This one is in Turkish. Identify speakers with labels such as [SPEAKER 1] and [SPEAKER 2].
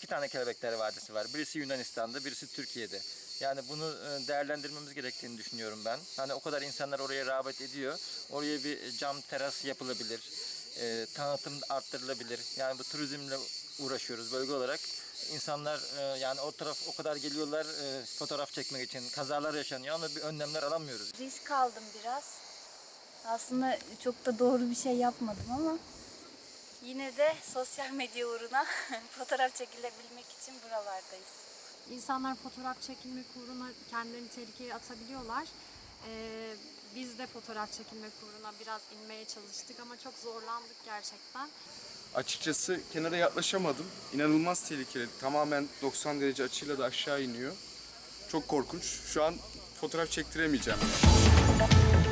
[SPEAKER 1] tane Kelebekler Vadisi var. Birisi Yunanistan'da, birisi Türkiye'de. Yani bunu değerlendirmemiz gerektiğini düşünüyorum ben. Hani o kadar insanlar oraya rağbet ediyor. Oraya bir cam teras yapılabilir. Tanıtım arttırılabilir. Yani bu turizmle uğraşıyoruz bölge olarak. İnsanlar yani o taraf o kadar geliyorlar fotoğraf çekmek için. Kazalar yaşanıyor ama bir önlemler alamıyoruz.
[SPEAKER 2] Risk aldım biraz. Aslında çok da doğru bir şey yapmadım ama yine de sosyal medya uğruna fotoğraf çekilebilmek için buralardayız.
[SPEAKER 3] İnsanlar fotoğraf çekilmek uğruna kendilerini tehlikeye atabiliyorlar. Biz de fotoğraf çekilmek uğruna biraz inmeye çalıştık ama çok zorlandık gerçekten.
[SPEAKER 4] Açıkçası kenara yaklaşamadım. İnanılmaz tehlikeli. Tamamen 90 derece açıyla da aşağı iniyor. Çok korkunç. Şu an fotoğraf çektiremeyeceğim.